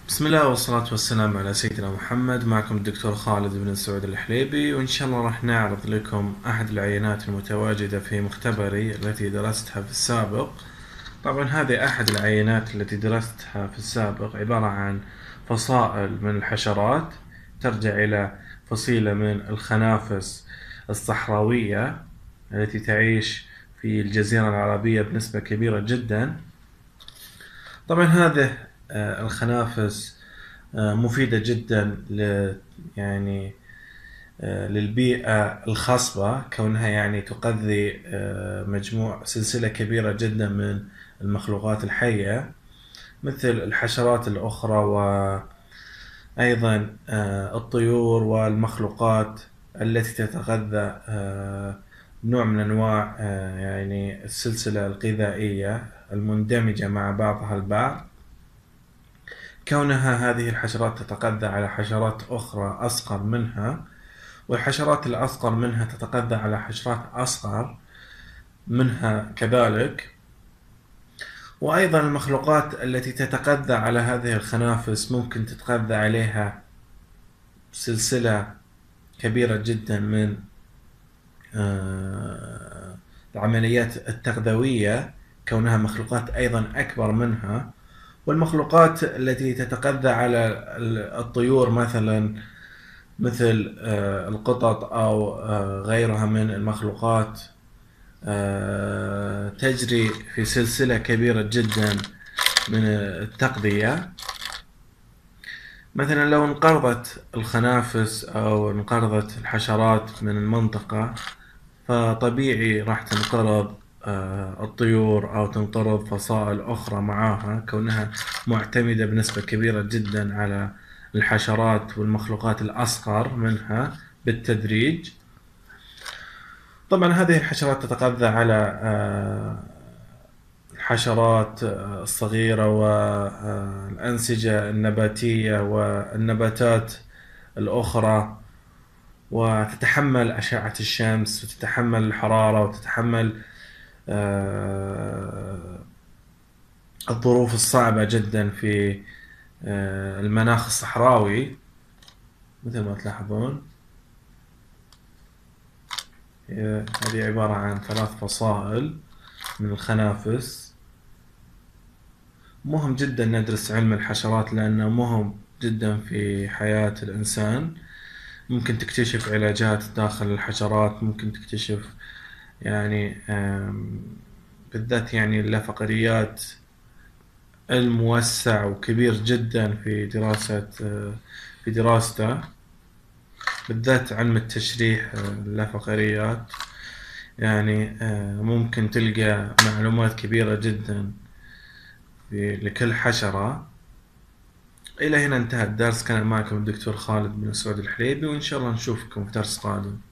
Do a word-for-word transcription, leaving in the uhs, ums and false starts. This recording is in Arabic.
بسم الله والصلاة والسلام على سيدنا محمد. معكم الدكتور خالد بن سعود الحليبي، وإن شاء الله راح نعرض لكم أحد العينات المتواجدة في مختبري التي درستها في السابق. طبعا هذه أحد العينات التي درستها في السابق، عبارة عن فصائل من الحشرات ترجع إلى فصيلة من الخنافس الصحراوية التي تعيش في الجزيرة العربية بنسبة كبيرة جدا. طبعا هذه آه، الخنافس آه، مفيدة جدا ل يعني آه، للبيئة الخصبة، كونها يعني تغذي آه، مجموع سلسلة كبيرة جدا من المخلوقات الحية مثل الحشرات الأخرى، وأيضا آه، الطيور والمخلوقات التي تتغذى آه، نوع من أنواع آه، يعني السلسلة الغذائية المندمجة مع بعضها البعض. كونها هذه الحشرات تتغذى على حشرات أخرى أصغر منها، والحشرات الأصغر منها تتغذى على حشرات أصغر منها كذلك، وأيضا المخلوقات التي تتغذى على هذه الخنافس ممكن تتغذى عليها سلسلة كبيرة جدا من آه، العمليات التغذوية، كونها مخلوقات أيضا أكبر منها. والمخلوقات التي تتغذى على الطيور مثلا مثل آه، القطط أو آه، غيرها من المخلوقات آه، تجري في سلسلة كبيرة جدا من التغذية. مثلا لو انقرضت الخنافس أو انقرضت الحشرات من المنطقة، فطبيعي راح تنقرض آه، الطيور أو تنقرض فصائل أخرى معاها، كونها معتمدة بنسبة كبيرة جدا على الحشرات والمخلوقات الأصغر منها بالتدريج. طبعا هذه الحشرات تتغذى على آه، الحشرات آه، الصغيرة والأنسجة النباتية والنباتات الأخرى، وتتحمل أشعة الشمس وتتحمل الحرارة وتتحمل آه، الظروف الصعبة جدا في آه، المناخ الصحراوي مثل ما تلاحظون. هي- هذه عبارة عن ثلاث فصائل من الخنافس. مهم جدا ندرس علم الحشرات لأنه مهم جدا في حياة الإنسان. ممكن تكتشف علاجات داخل الحشرات، ممكن تكتشف يعني آم، بالذات يعني اللافقريات الموسع وكبير جدا في دراسة آه، في دراسته، بالذات علم التشريح آه، اللافقريات. يعني آه، ممكن تلقى معلومات كبيرة جدا في لكل حشرة. إلى هنا انتهى الدرس. كان معكم الدكتور خالد بن سعود الحليبي، وإن شاء الله نشوفكم في درس قادم.